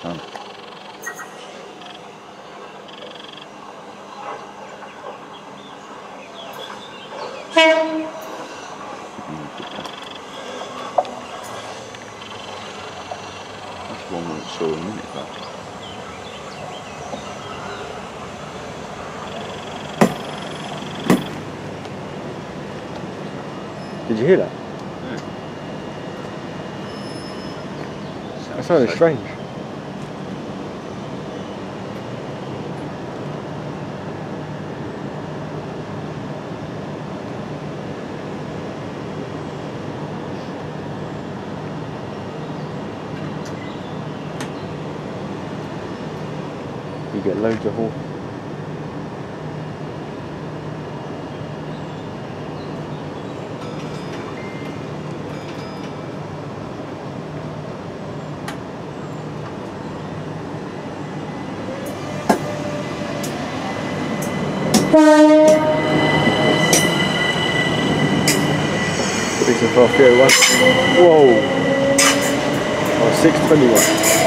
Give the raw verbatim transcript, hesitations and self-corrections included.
ton. That's one we saw a minute back. Did you hear that? Yeah. That sounded so strange. You get loads of horse. This is for three oh one. Whoa! Oh, six twenty-one.